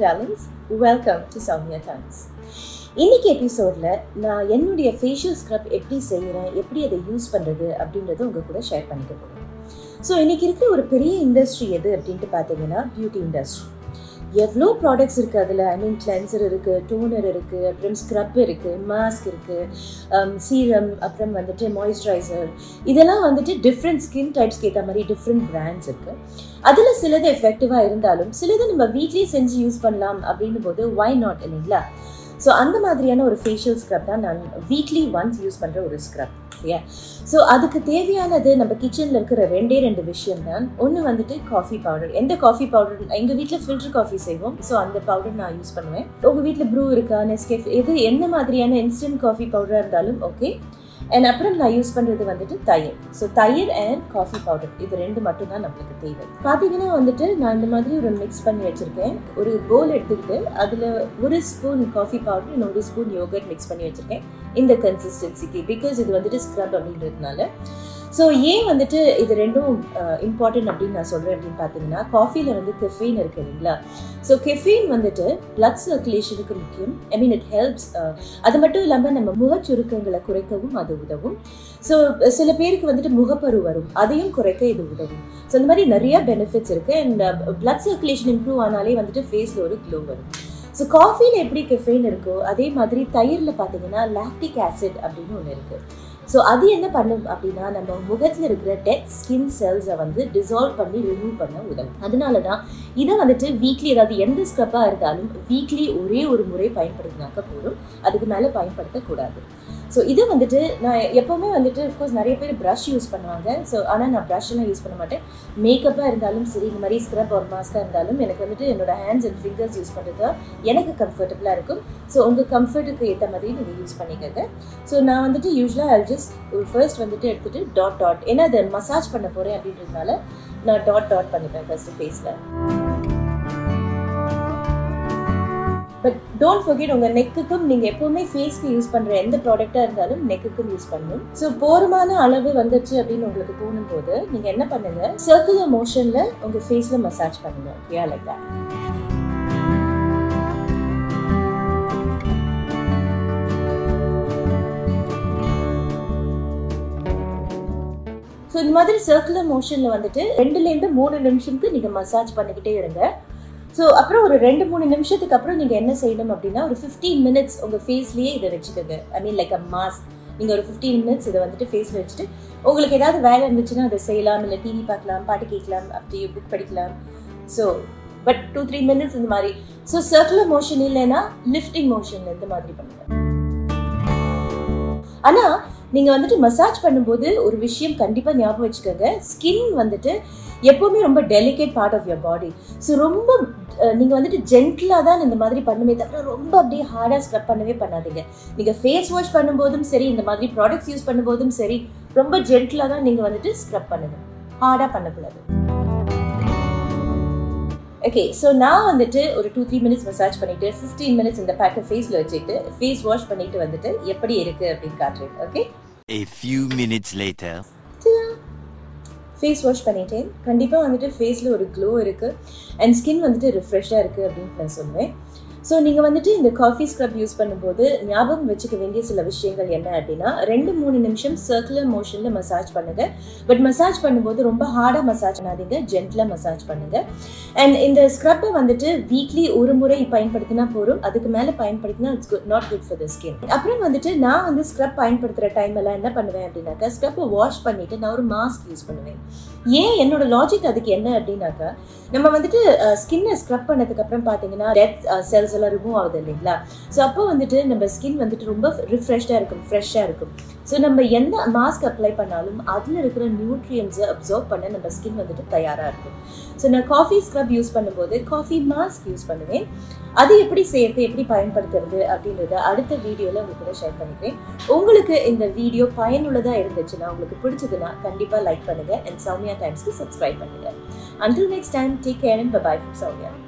darlings, welcome to Sowmya Times. இன்னைக்கு எபிசோட்ல நான் என்னுடைய ஃபேஷியல் ஸ்க்ரப் எப்படி செய்யறேன், எப்படி அதை யூஸ் பண்றது அப்படின்றத உங்க கூட ஷேர் பண்ணிக்க போறேன். ஸோ இன்னைக்கு இருக்கிற ஒரு பெரிய இண்டஸ்ட்ரி எது அப்படின்ட்டு பார்த்தீங்கன்னா பியூட்டி இண்டஸ்ட்ரி. எவ்வளோ ப்ராடக்ட்ஸ் இருக்குது அதில். கிளென்சர் இருக்குது, டோனர் இருக்குது, அப்புறம் ஸ்க்ரப் இருக்குது, மாஸ்க் இருக்குது, சீரம், அப்புறம் மாய்ஸ்சரைசர், இதெல்லாம் டிஃப்ரெண்ட் ஸ்கின் டைப்ஸ்க்கு ஏற்ற மாதிரி டிஃப்ரெண்ட் பிராண்ட்ஸ் இருக்குது. அதில் சிலது எஃபெக்டிவாக இருந்தாலும் சிலது நம்ம வீட்லேயே செஞ்சு யூஸ் பண்ணலாம் அப்படின்னும் போது ஒய் நாட் இல்லைங்களா? ஸோ அந்த மாதிரியான ஒரு ஃபேஷியல் ஸ்க்ரப் தான் நான் வீக்லி ஒன்ஸ் யூஸ் பண்ணுற ஒரு ஸ்க்ரப். ஓகே, ஸோ அதுக்கு தேவையானது நம்ம கிச்சனில் இருக்கிற ரெண்டு விஷயம் தான். ஒன்று காஃபி பவுடர். எந்த காஃபி பவுடர், எங்கள் வீட்டில் ஃபில்டர் காஃபி செய்வோம், ஸோ அந்த பவுடர் நான் யூஸ் பண்ணுவேன். உங்கள் வீட்டில் ப்ரூ இருக்கா, நெஸ்கேஃபே, எது என்ன மாதிரியான இன்ஸ்டன்ட் காஃபி பவுடராக இருந்தாலும் ஓகே. அண்ட் அப்புறம் நான் யூஸ் பண்ணுறது தயிர். ஸோ தயிர் அண்ட் காஃபி பவுடர், இது ரெண்டு மட்டும் தான் நம்மளுக்கு தேவை. பார்த்தீங்கன்னா நான் இந்த மாதிரி ஒரு மிக்ஸ் பண்ணி வச்சுருக்கேன். ஒரு போல் எடுத்துக்கிட்டு அதில் ஒரு ஸ்பூன் காஃபி பவுடர் இன்னும் ஒரு ஸ்பூன் யோகர்ட் மிக்ஸ் பண்ணி வச்சுருக்கேன் இந்த கன்சிஸ்டன்சிக்கு. பிகாஸ் இது ஸ்க்ரப் அப்படின்றதுனால. ஸோ ஏன் இது ரெண்டும் இம்பார்ட்டன்ட் அப்படின்னு நான் சொல்கிறேன் அப்படின்னு பார்த்தீங்கன்னா, காஃபியில் கெஃபீன் இருக்குது இல்லைங்களா? ஸோ கெஃபீன் பிளட் சர்க்குலேஷனுக்கு முக்கியம். It helps. அது மட்டும் இல்லாமல் நம்ம முகச்சுருக்கங்களை குறைக்கவும் அது உதவும். ஸோ சில பேருக்கு முகப்பரு வரும், அதையும் குறைக்க இது உதவும். ஸோ இந்த மாதிரி நிறைய பெனிஃபிட்ஸ் இருக்குது. அண்ட் பிளட் சர்க்குலேஷன் இம்ப்ரூவ் ஆனாலே ஃபேஸில் ஒரு க்ளோ வரும். ஸோ காஃபியில் எப்படி கெஃபைன் இருக்கோ அதே மாதிரி தயிரில் பார்த்தீங்கன்னா லாக்டிக் ஆசிட் அப்படின்னு ஒன்று இருக்குது. ஸோ அது என்ன பண்ணும் அப்படின்னா, நம்ம முகத்தில் இருக்கிற டெட் ஸ்கின் செல்ஸை டிசால்வ் பண்ணி ரிமூவ் பண்ண உதவும். அதனால தான் இதை வீக்லி, அதாவது எந்த ஸ்க்ரப்பாக இருந்தாலும் வீக்லி ஒரே ஒரு முறை பயன்படுத்தினாக்க போதும், அதுக்கு மேலே பயன்படுத்தக்கூடாது. ஸோ இது நான் எப்போவுமே அஃப்கோர்ஸ் நிறைய பேர் ப்ரஷ் யூஸ் பண்ணுவாங்க. ஸோ ஆனால் நான் ப்ரஷ்லாம் யூஸ் பண்ண மாட்டேன். மேக்கப்பாக இருந்தாலும் சரி, இந்த மாதிரி ஸ்க்ரப் ஒரு மாஸ்க்காக இருந்தாலும் எனக்கு என்னோட ஹேண்ட்ஸ் அண்ட் ஃபிங்கர்ஸ் யூஸ் பண்ணுறது எனக்கு கம்ஃபர்டபுளாக இருக்கும். ஸோ உங்கள் கம்ஃபர்ட்டுக்கு ஏற்ற மாதிரி நீங்கள் யூஸ் பண்ணிக்கங்க. ஸோ நான் யூஸ்வலாக ஜஸ்ட் ஃபர்ஸ்ட் எடுத்துகிட்டு டாட், ஏன்னா அதை மசாஜ் பண்ண போகிறேன் அப்படின்றதுனால நான் டாட் பண்ணிப்பேன் ஃபர்ஸ்ட் ஃபேஸில். பட் டோன்ட் ஃபர்கெட், உங்கள் நெக்குக்கும் நீங்கள் எப்போவுமே ஃபேஸ்க்கு யூஸ் பண்ணுற எந்த ப்ராடக்டாக இருந்தாலும் நெக்குக்கும் யூஸ் பண்ணணும். ஸோ போதுமான அளவு வந்துச்சு அப்படின்னு உங்களுக்கு தோணும் போது நீங்கள் என்ன பண்ணுங்க, சர்க்குலர் மோஷனில் உங்கள் ஃபேஸில் மசாஜ் பண்ணுங்க. Okay, like that. ஸோ இந்த மாதிரி சர்க்குலர் மோஷனில் 2லேருந்து 3 நிமிஷத்துக்கு நீங்கள் மசாஜ் பண்ணிக்கிட்டே இருங்க. ஸோ அப்புறம் ஒரு 2-3 நிமிஷத்துக்கு அப்புறம் நீங்கள் என்ன செய்யணும் அப்படின்னா, ஒரு 15 மினிட்ஸ் உங்கள் ஃபேஸ்லேயே இதை வச்சுக்கோங்க. Like a mask. நீங்கள் ஒரு 15 மினிட்ஸ் இதை ஃபேஸில் வச்சுட்டு உங்களுக்கு ஏதாவது வேலை இருந்துச்சுன்னா அதை செய்யலாம், இல்லை டிவி பார்க்கலாம், பாட்டு கேட்கலாம், அப்படி புக் படிக்கலாம். ஸோ பட் 2-3 மினிட்ஸ் இந்த மாதிரி. ஸோ சர்க்குலர் மோஷன் இல்லைன்னா லிஃப்டிங் மோஷன் இந்த மாதிரி பண்ணுங்க. ஆனால் நீங்கள் மசாஜ் பண்ணும்போது ஒரு விஷயம் கண்டிப்பாக ஞாபகம் வச்சுக்கோங்க. ஸ்கின் எப்போவுமே ரொம்ப delicate part of your body. So ரொம்ப நீங்கள் ஜென்டிலாக தான் இந்த மாதிரி பண்ணுமே தவிர ரொம்ப அப்படியே ஹார்டாக ஸ்க்ரப் பண்ணவே பண்ணாதீங்க. நீங்கள் ஃபேஸ் வாஷ் பண்ணும்போதும் சரி, இந்த மாதிரி ப்ராடக்ட்ஸ் யூஸ் பண்ணும்போதும் சரி, ரொம்ப ஜென்டிலாக தான் நீங்கள் ஸ்க்ரப் பண்ணுங்க, ஹார்டாக பண்ணக்கூடாது. ஓகே, ஸோ நான் ஒரு 2-3 மினிட்ஸ் மசாஜ் பண்ணிவிட்டு 15 மினிட்ஸ் இந்த பேக்கை ஃபேஸில் வச்சுட்டு ஃபேஸ் வாஷ் பண்ணிவிட்டு எப்படி இருக்குது அப்படின்னு காட்டுறேன். Okay, A few minutes later. Face wash பண்ணிட்டேன். கண்டிப்பாக ஃபேஸில் ஒரு க்ளோ இருக்குது அண்ட் ஸ்கின் ரிஃப்ரெஷ்ஷாக இருக்குது அப்படின்னு நான் சொல்லுவேன். ஸோ நீங்கள் இந்த காஃபி ஸ்க்ரப் யூஸ் பண்ணும்போது ஞாபகம் வச்சுக்க வேண்டிய சில விஷயங்கள் என்ன அப்படின்னா, 2-3 நிமிஷம் சர்க்குலர் மோஷனில் மசாஜ் பண்ணுங்கள். பட் மசாஜ் பண்ணும்போது ரொம்ப ஹார்டாக மசாஜ் பண்ணாதீங்க, ஜென்டிலாக மசாஜ் பண்ணுங்கள். அண்ட் இந்த ஸ்க்ரப்பை வீக்லி ஒரு முறை பயன்படுத்தினா போதும், அதுக்கு மேலே பயன்படுத்தினா it's not good for the skin. அப்புறம் நான் ஸ்க்ரப் பயன்படுத்துகிற டைம் எல்லாம் என்ன பண்ணுவேன் அப்படின்னாக்கா, ஸ்க்ரப்பை வாஷ் பண்ணிவிட்டு நான் ஒரு மாஸ்க் யூஸ் பண்ணுவேன். ஏன் என்னோட லாஜிக் அதுக்கு என்ன அப்படின்னாக்கா, நம்ம ஸ்கின்னை ஸ்க்ரப் பண்ணதுக்கப்புறம் பார்த்தீங்கன்னா டெட் செல்ஸ் எல்லாம் ரிமூவ் ஆகுது இல்லைங்களா? ஸோ அப்போ நம்ம ஸ்கின் ரொம்ப ரிஃப்ரெஷ்டாக இருக்கும், ஃப்ரெஷ்ஷாக இருக்கும். ஸோ நம்ம எந்த மாஸ்க் அப்ளை பண்ணாலும் அதில் இருக்கிற நியூட்ரியன்ஸை அப்சர்வ் பண்ண நம்ம ஸ்கின் தயாராக இருக்கும். ஸோ நான் காஃபி ஸ்க்ரப் யூஸ் பண்ணும்போது காஃபி மாஸ்க் யூஸ் பண்ணுவேன். அது எப்படி செய்யறது, எப்படி பயன்படுத்துறது அப்படின்றத அடுத்த வீடியோவில் உங்களுக்கு கூட ஷேர் பண்ணிக்கிறேன். உங்களுக்கு இந்த வீடியோ பயனுள்ளதாக இருந்துச்சுன்னா, உங்களுக்கு பிடிச்சதுன்னா கண்டிப்பாக லைக் பண்ணுங்கள் அண்ட் சௌமியா டைம்ஸ்க்கு சப்ஸ்கிரைப் பண்ணுங்கள். Until next time, take care and bye-bye from Sowmya.